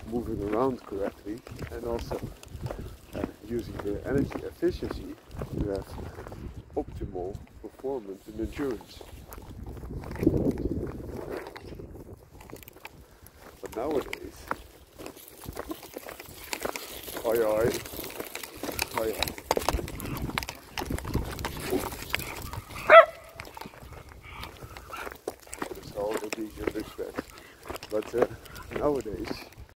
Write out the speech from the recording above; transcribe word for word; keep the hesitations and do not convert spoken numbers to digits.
moving around correctly, and also uh, using the energy efficiency to have optimal performance and endurance. But nowadays, oi oi, oi oi. That's all the D J Ridgeback. But uh, nowadays,